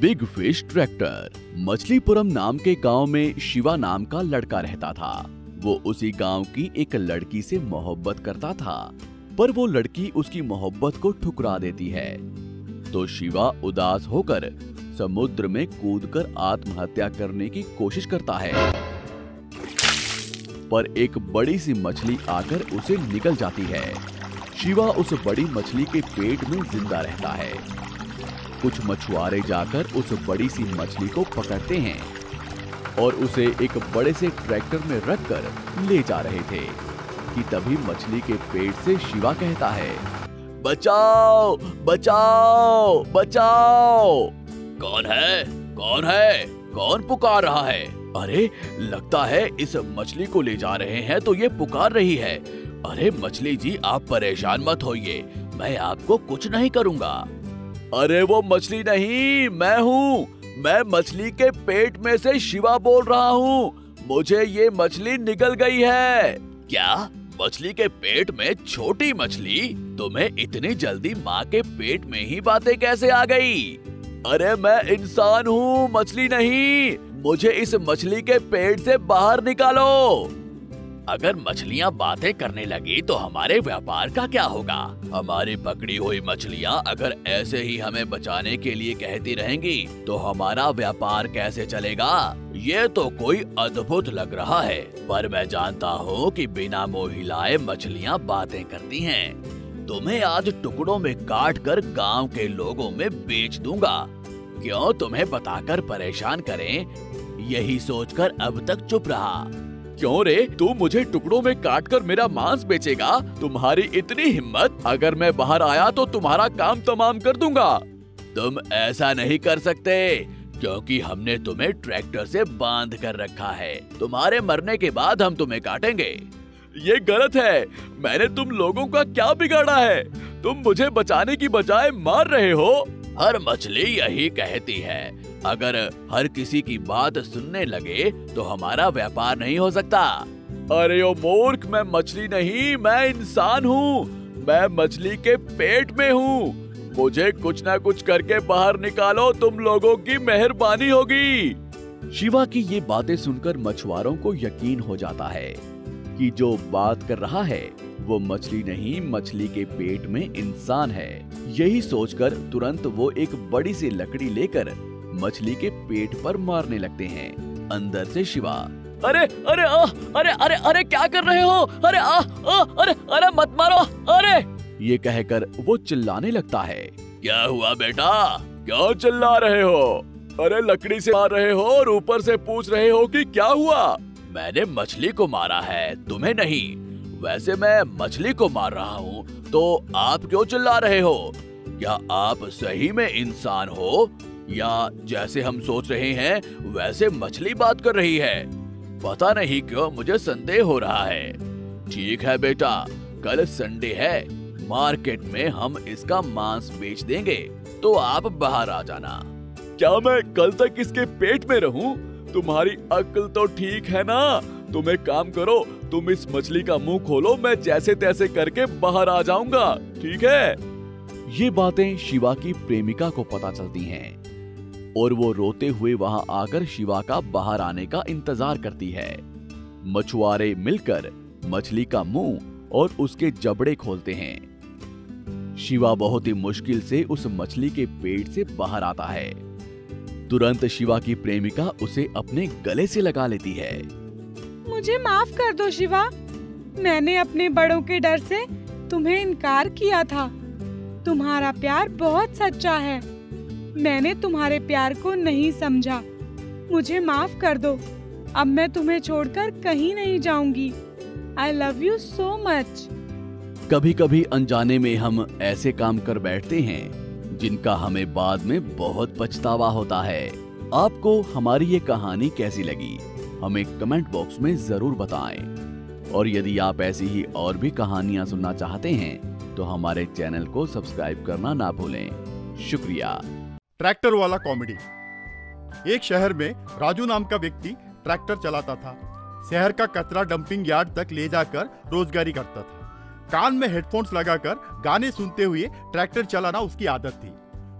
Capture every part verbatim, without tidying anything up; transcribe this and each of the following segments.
Big fish tractor. मछलीपुरम नाम के गांव में शिवा नाम का लड़का रहता था। वो उसी गांव की एक लड़की से मोहब्बत करता था, पर वो लड़की उसकी मोहब्बत को ठुकरा देती है। तो शिवा उदास होकर समुद्र में कूदकर आत्महत्या करने की कोशिश करता है, पर एक बड़ी सी मछली आकर उसे निगल जाती है। शिवा उस बड़ी मछली के पेट में जिंदा रहता है। कुछ मछुआरे जाकर उस बड़ी सी मछली को पकड़ते हैं और उसे एक बड़े से ट्रैक्टर में रखकर ले जा रहे थे कि तभी मछली के पेट से शिवा कहता है, बचाओ बचाओ बचाओ। कौन है कौन है कौन पुकार रहा है? अरे लगता है इस मछली को ले जा रहे हैं तो ये पुकार रही है। अरे मछली जी आप परेशान मत होइए, मैं आपको कुछ नहीं करूंगा। अरे वो मछली नहीं, मैं हूँ। मैं मछली के पेट में से शिवा बोल रहा हूँ। मुझे ये मछली निगल गई है। क्या? मछली के पेट में छोटी मछली? तुम्हें इतनी जल्दी माँ के पेट में ही बातें कैसे आ गई? अरे मैं इंसान हूँ, मछली नहीं। मुझे इस मछली के पेट से बाहर निकालो। अगर मछलियाँ बातें करने लगी तो हमारे व्यापार का क्या होगा? हमारी पकड़ी हुई मछलियाँ अगर ऐसे ही हमें बचाने के लिए कहती रहेंगी तो हमारा व्यापार कैसे चलेगा? ये तो कोई अद्भुत लग रहा है, पर मैं जानता हूँ कि बिना मोह हिलाए मछलियाँ बातें करती हैं। तुम्हें आज टुकड़ों में काट कर गाँव के लोगों में बेच दूंगा। क्यों तुम्हें बताकर परेशान करें, यही सोचकर अब तक चुप रहा। क्यों रे, तू मुझे टुकड़ों में काटकर मेरा मांस बेचेगा? तुम्हारी इतनी हिम्मत? अगर मैं बाहर आया तो तुम्हारा काम तमाम कर दूंगा। तुम ऐसा नहीं कर सकते, क्योंकि हमने तुम्हें ट्रैक्टर से बांध कर रखा है। तुम्हारे मरने के बाद हम तुम्हें काटेंगे। ये गलत है। मैंने तुम लोगों का क्या बिगाड़ा है? तुम मुझे बचाने की बजाय मार रहे हो। हर मछली यही कहती है। अगर हर किसी की बात सुनने लगे तो हमारा व्यापार नहीं हो सकता। अरे ओ मूर्ख, मैं मछली नहीं, मैं इंसान हूँ। मैं मछली के पेट में हूँ। मुझे कुछ ना कुछ करके बाहर निकालो, तुम लोगों की मेहरबानी होगी। शिवा की ये बातें सुनकर मछुआरों को यकीन हो जाता है कि जो बात कर रहा है वो मछली नहीं, मछली के पेट में इंसान है। यही सोचकर तुरंत वो एक बड़ी सी लकड़ी लेकर मछली के पेट पर मारने लगते हैं। अंदर से शिवा, अरे अरे आ, अरे अरे अरे क्या कर रहे हो? अरे आ, आ, अरे अरे मत मारो, अरे, ये कहकर वो चिल्लाने लगता है। क्या हुआ बेटा, क्यों चिल्ला रहे हो? अरे लकड़ी से मार रहे हो और ऊपर से पूछ रहे हो कि क्या हुआ? मैंने मछली को मारा है, तुम्हें नहीं। वैसे मैं मछली को मार रहा हूँ, तो आप क्यों चिल्ला रहे हो? क्या आप सही में इंसान हो या जैसे हम सोच रहे हैं वैसे मछली बात कर रही है? पता नहीं क्यों मुझे संदेह हो रहा है। ठीक है बेटा, कल संडे है, मार्केट में हम इसका मांस बेच देंगे, तो आप बाहर आ जाना। क्या मैं कल तक इसके पेट में रहूं? तुम्हारी अक्ल तो ठीक है ना? तुम एक काम करो, तुम इस मछली का मुंह खोलो, मैं जैसे तैसे करके बाहर आ जाऊंगा, ठीक है? ये बातें शिवा की प्रेमिका को पता चलती हैं और वो रोते हुए वहां आकर शिवा का बाहर आने का इंतजार करती है। मछुआरे मिलकर मछली का मुंह और उसके जबड़े खोलते हैं। शिवा बहुत ही मुश्किल से उस मछली के पेट से बाहर आता है। तुरंत शिवा की प्रेमिका उसे अपने गले से लगा लेती है। मुझे माफ कर दो शिवा, मैंने अपने बड़ों के डर से तुम्हें इनकार किया था। तुम्हारा प्यार बहुत सच्चा है, मैंने तुम्हारे प्यार को नहीं समझा। मुझे माफ कर दो, अब मैं तुम्हें छोड़कर कहीं नहीं जाऊंगी। I love you so much। कभी कभी अनजाने में हम ऐसे काम कर बैठते हैं जिनका हमें बाद में बहुत पछतावा होता है। आपको हमारी ये कहानी कैसी लगी हमें कमेंट बॉक्स में जरूर बताएं। और यदि आप ऐसी ही और भी कहानियां सुनना चाहते हैं तो हमारे चैनल को सब्सक्राइब करना ना भूलें। शुक्रिया। ट्रैक्टर वाला कॉमेडी। एक शहर में राजू नाम का व्यक्ति ट्रैक्टर चलाता था। शहर का कचरा डंपिंग यार्ड तक ले जाकर रोजगारी करता था। कान में हेडफोन्स लगाकर गाने सुनते हुए ट्रैक्टर चलाना उसकी आदत थी।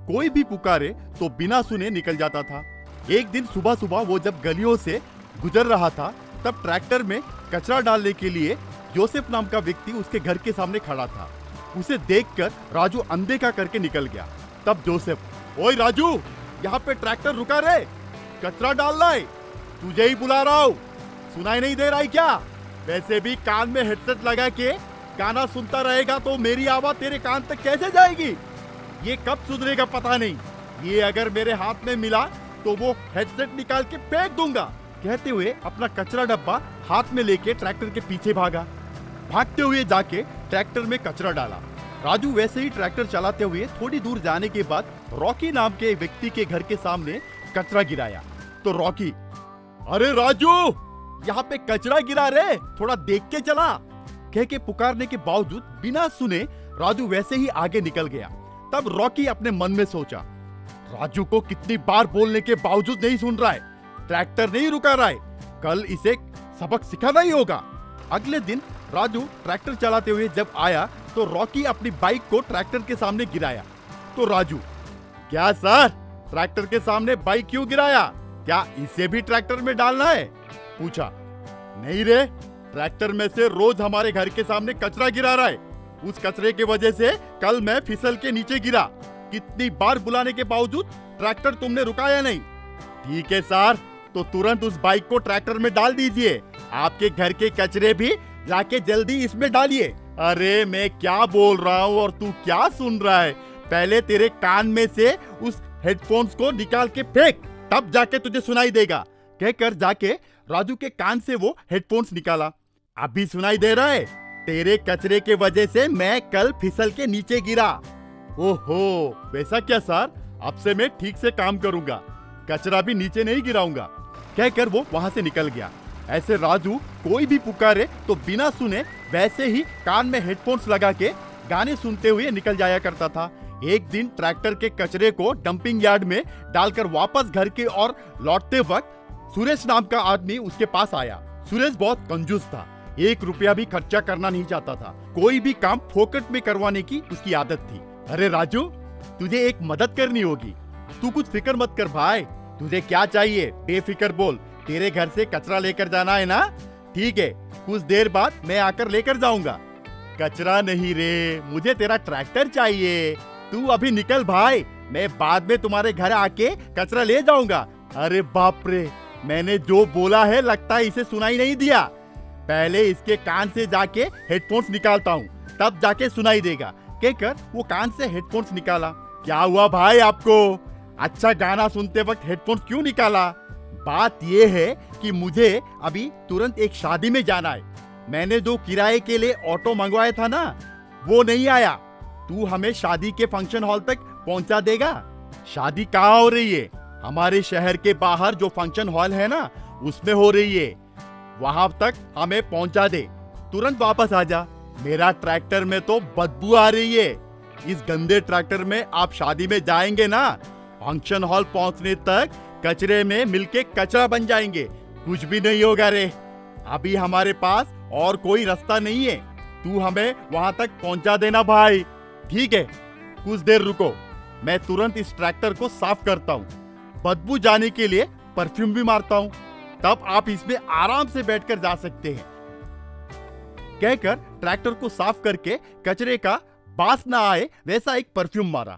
कोई भी पुकारे तो बिना सुने निकल जाता था। एक दिन सुबह सुबह वो जब गलियों से गुजर रहा था, तब ट्रैक्टर में कचरा डालने के लिए जोसेफ नाम का व्यक्ति उसके घर के सामने खड़ा था। उसे देखकर राजू अनदेखा करके निकल गया। तब जोसेफ, ओए राजू, यहाँ पे ट्रैक्टर रुका रे, कचरा डालना है, तुझे ही बुला रहा हूँ, सुनाई नहीं दे रहा है क्या? वैसे भी कान में हेडसेट लगा के गाना सुनता रहेगा तो मेरी आवाज तेरे कान तक कैसे जाएगी? ये कब सुधरेगा पता नहीं। ये अगर मेरे हाथ में मिला तो वो हेडसेट निकाल के फेंक दूंगा। कहते हुए अपना कचरा डब्बा हाथ में लेके ट्रैक्टर के पीछे भागा। भागते हुए जाके ट्रैक्टर में कचरा डाला। राजू वैसे ही ट्रैक्टर चलाते हुए थोड़ी दूर जाने के बाद रॉकी नाम के व्यक्ति के घर के सामने कचरा गिराया। तो रॉकी, अरे राजू, यहाँ पे कचरा गिरा रे, थोड़ा देख के चला, कह के पुकारने के बावजूद बिना सुने राजू वैसे ही आगे निकल गया। तब रॉकी अपने मन में सोचा, राजू को कितनी बार बोलने के बावजूद नहीं सुन रहा है, ट्रैक्टर नहीं रुका रहा है, कल इसे सबक सिखाना ही होगा। अगले दिन राजू ट्रैक्टर चलाते हुए जब आया तो रॉकी अपनी बाइक को ट्रैक्टर के सामने गिराया। तो राजू, क्या सर, ट्रैक्टर के सामने बाइक क्यों गिराया? क्या इसे भी ट्रैक्टर में डालना है? पूछा। नहीं रे, ट्रैक्टर में से रोज हमारे घर के सामने कचरा गिरा रहा है, उस कचरे की वजह से कल मैं फिसल के नीचे गिरा। कितनी बार बुलाने के बावजूद ट्रैक्टर तुमने रुकाया नहीं। ठीक है सर, तो तुरंत उस बाइक को ट्रैक्टर में डाल दीजिए, आपके घर के कचरे भी लाके जल्दी इसमें डालिए। अरे मैं क्या बोल रहा हूँ और तू क्या सुन रहा है? पहले तेरे कान में से उस हेडफोन्स को निकाल के फेंक, तब जाके तुझे सुनाई देगा। कहकर जाके राजू के कान से वो हेडफोन्स निकाला। अभी सुनाई दे रहा है? तेरे कचरे के वजह से मैं कल फिसल के नीचे गिरा। ओहो, वैसा क्या सर, अब से मैं ठीक से काम करूंगा, कचरा भी नीचे नहीं गिराऊंगा। कहकर वो वहां से निकल गया। ऐसे राजू कोई भी पुकारे तो बिना सुने वैसे ही कान में हेडफोन्स लगा के गाने सुनते हुए निकल जाया करता था। एक दिन ट्रैक्टर के कचरे को डंपिंग यार्ड में डालकर वापस घर के ओर लौटते वक्त सुरेश नाम का आदमी उसके पास आया। सुरेश बहुत कंजूस था, एक रुपया भी खर्चा करना नहीं चाहता था। कोई भी काम फोकट में करवाने की उसकी आदत थी। अरे राजू, तुझे एक मदद करनी होगी, तू कुछ फिक्र मत कर भाई, तुझे क्या चाहिए बेफिक्र बोल। तेरे घर से कचरा लेकर जाना है ना? ठीक है, कुछ देर बाद मैं आकर लेकर जाऊंगा। कचरा नहीं रे, मुझे तेरा ट्रैक्टर चाहिए, तू अभी निकल भाई, मैं बाद में तुम्हारे घर आके कचरा ले जाऊंगा। अरे बाप रे, मैंने जो बोला है लगता है इसे सुनाई नहीं दिया। पहले इसके कान से जाके हेडफोन्स निकालता हूँ, तब जाके सुनाई देगा। कहकर वो कान से हेडफोन्स निकाला। क्या हुआ भाई आपको? अच्छा गाना सुनते वक्त हेडफोन्स क्यों निकाला? बात ये है कि मुझे अभी तुरंत एक शादी में जाना है। मैंने जो किराए के लिए ऑटो मंगवाया था ना, वो नहीं आया। तू हमें शादी के फंक्शन हॉल तक पहुंचा देगा? शादी कहाँ हो रही है? हमारे शहर के बाहर जो फंक्शन हॉल है ना, उसमें हो रही है। वहां तक हमें पहुंचा दे, तुरंत वापस आ जा। मेरा ट्रैक्टर में तो बदबू आ रही है। इस गंदे ट्रैक्टर में आप शादी में जाएंगे ना, फंक्शन हॉल पहुंचने तक कचरे में मिलके कचरा बन जाएंगे, कुछ भी नहीं होगा रे। अभी हमारे पास और कोई रास्ता नहीं है, तू हमें वहां तक पहुंचा देना भाई। ठीक है, कुछ देर रुको, मैं तुरंत इस ट्रैक्टर को साफ करता हूँ, बदबू जाने के लिए परफ्यूम भी मारता हूँ, तब आप इसमें आराम से बैठकर जा सकते हैं। कहकर ट्रैक्टर को साफ करके कचरे का बास ना आए वैसा एक परफ्यूम मारा।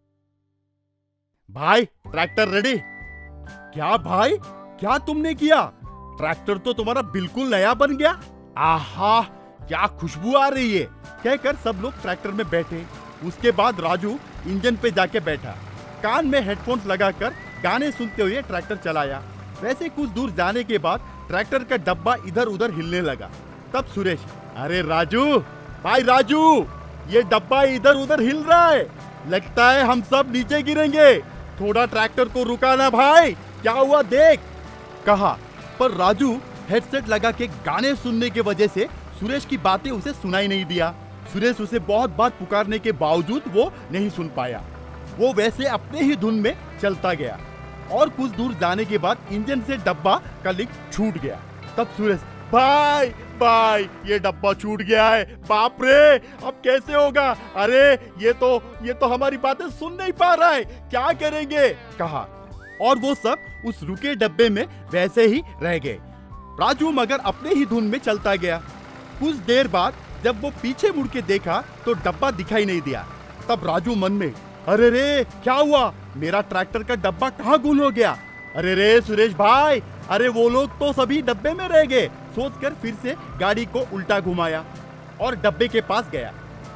भाई ट्रैक्टर रेडी? क्या भाई, क्या तुमने किया? ट्रैक्टर तो तुम्हारा बिल्कुल नया बन गया। आहा, क्या खुशबू आ रही है। कहकर सब लोग ट्रैक्टर में बैठे। उसके बाद राजू इंजन पे जाके बैठा, कान में हेडफोन्स लगाकर गाने सुनते हुए ट्रैक्टर चलाया। वैसे कुछ दूर जाने के बाद ट्रैक्टर का डब्बा इधर उधर हिलने लगा। तब सुरेश, अरे राजू, भाई राजू, ये डब्बा इधर उधर हिल रहा है, लगता है हम सब नीचे गिरेंगे, थोड़ा ट्रैक्टर को रुकाना भाई, क्या हुआ देख, कहा। पर राजू हेडसेट लगा के गाने सुनने के वजह से सुरेश की बातें उसे सुनाई नहीं दिया। सुरेश उसे बहुत बार पुकारने के बावजूद वो नहीं सुन पाया। वो वैसे अपने ही धुन में चलता गया और कुछ दूर जाने के बाद इंजन से डब्बा का लिंक छूट गया। तब सुरेश, भाई भाई ये डब्बा छूट गया है, बाप रे अब कैसे होगा। अरे ये तो ये तो हमारी बातें सुन नहीं पा रहा है, क्या करेंगे, कहा। और वो सब उस रुके डब्बे में वैसे ही रह गए। राजू मगर अपने ही धुन में चलता गया। कुछ देर बाद जब वो पीछे मुड़ के देखा तो डब्बा दिखाई नहीं दिया। तब राजू मन में, अरे रे क्या हुआ, मेरा ट्रैक्टर का डब्बा कहाँ गुम हो गया। अरे रे सुरेश भाई, अरे वो लोग तो सभी डब्बे में रह गए। सोचकर फिर से गाड़ी को उल्टा घुमाया और डब्बे के पास गया।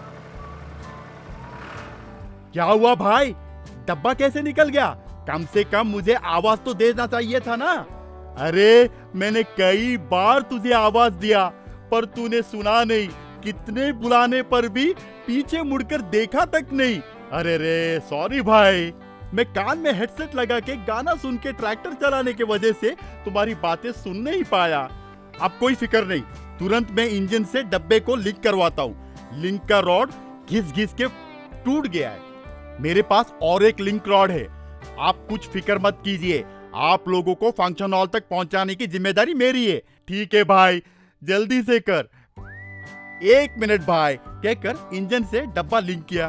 क्या हुआ भाई, डब्बा कैसे निकल गया, कम से कम मुझे आवाज तो देना चाहिए था ना। अरे मैंने कई बार तुझे आवाज दिया पर तूने सुना नहीं, कितने बुलाने पर भी पीछे मुड़कर देखा तक नहीं। अरे रे सॉरी भाई, मैं कान में हेडसेट लगा के गाना सुन के ट्रैक्टर चलाने के वजह से तुम्हारी बातें सुन नहीं पाया। अब कोई फिक्र नहीं, तुरंत मैं इंजन से डब्बे को लिंक करवाता हूँ। लिंक का रॉड घिस घिस के टूट गया है, मेरे पास और एक लिंक रॉड है। आप कुछ फिक्र मत कीजिए, आप लोगों को फंक्शन हॉल तक पहुंचाने की जिम्मेदारी मेरी है। ठीक है भाई, जल्दी से कर। एक मिनट भाई, कहकर इंजन से डब्बा लिंक किया।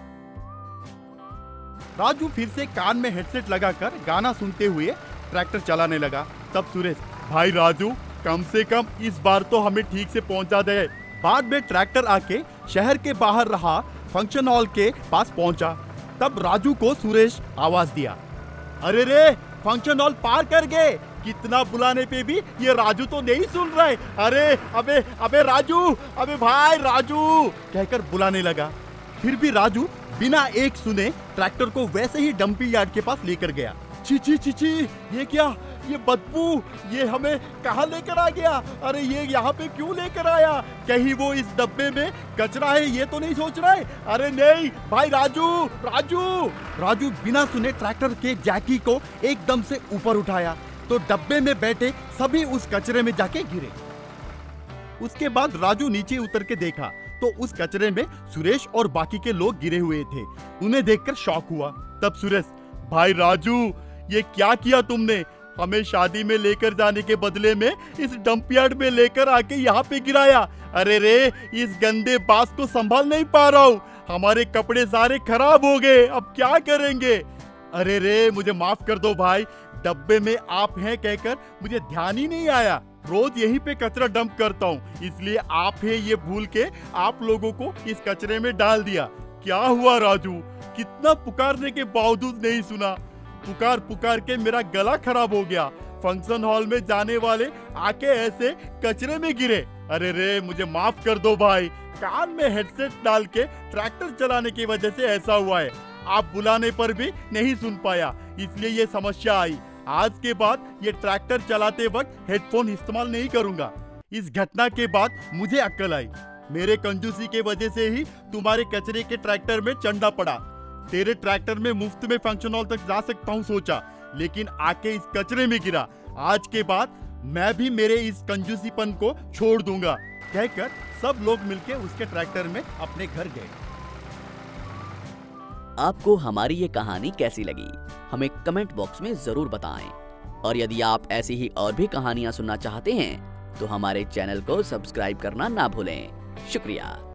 राजू फिर से कान में हेडसेट लगाकर गाना सुनते हुए ट्रैक्टर चलाने लगा। तब सुरेश, भाई राजू कम से कम इस बार तो हमें ठीक से पहुंचा दे। बाद में ट्रैक्टर आके शहर के बाहर रहा फंक्शन हॉल के पास पहुंचा। तब राजू को सुरेश आवाज दिया, अरे रे फंक्शन हॉल पार कर गए। कितना बुलाने पे भी ये राजू तो नहीं सुन रहा है। अरे अबे अबे राजू, अबे भाई राजू कहकर बुलाने लगा। फिर भी राजू बिना एक सुने ट्रैक्टर को वैसे ही डंपिंग यार्ड के पास लेकर गया। छी छी छी छी, ये क्या, ये बदबू, ये हमें कहाँ लेकर आ गया। अरे ये यहाँ पे क्यों लेकर आया, कहीं वो इस डब्बे में कचरा है ये तो नहीं सोच रहा है। अरे नहीं भाई राजू, राजू राजू बिना सुने ट्रैक्टर के जैकी को एकदम से ऊपर उठाया तो डब्बे में बैठे सभी उस कचरे में जाके गिरे। उसके बाद राजू नीचे उतर के देखा तो उस कचरे में सुरेश और बाकी के लोग गिरे हुए थे। उन्हें देखकर शॉक हुआ। तब सुरेश, भाई राजू ये क्या किया तुमने, हमें शादी में लेकर जाने के बदले में इस डंपयार्ड में लेकर आके यहाँ पे गिराया। अरे रे इस गंदे बास को संभाल नहीं पा रहा हूँ, हमारे कपड़े सारे खराब हो गए, अब क्या करेंगे। अरे रे मुझे माफ कर दो भाई, डब्बे में आप हैं कहकर मुझे ध्यान ही नहीं आया। रोज यहीं पे कचरा डंप करता हूँ, इसलिए आप हैं ये भूल के आप लोगों को इस कचरे में डाल दिया। क्या हुआ राजू, कितना पुकारने के बावजूद नहीं सुना। पुकार पुकार के मेरा गला खराब हो गया। फंक्शन हॉल में जाने वाले आके ऐसे कचरे में गिरे। अरे रे मुझे माफ कर दो भाई, कान में हेडसेट डाल के ट्रैक्टर चलाने की वजह से ऐसा हुआ है। आप बुलाने पर भी नहीं सुन पाया, इसलिए ये समस्या आई। आज के बाद ये ट्रैक्टर चलाते वक्त हेडफोन इस्तेमाल नहीं करूंगा। इस घटना के बाद मुझे अक्ल आई, मेरे कंजूसी के वजह से ही तुम्हारे कचरे के ट्रैक्टर में चंडा पड़ा। तेरे ट्रैक्टर में मुफ्त में फंक्शन हॉल तक जा सकता हूँ सोचा, लेकिन आके इस कचरे में गिरा। आज के बाद मैं भी मेरे इस कंजूसीपन को छोड़ दूंगा, कहकर सब लोग मिलके उसके ट्रैक्टर में अपने घर गए। आपको हमारी ये कहानी कैसी लगी हमें कमेंट बॉक्स में जरूर बताएं। और यदि आप ऐसी ही और भी कहानियां सुनना चाहते हैं तो हमारे चैनल को सब्सक्राइब करना ना भूलें। शुक्रिया।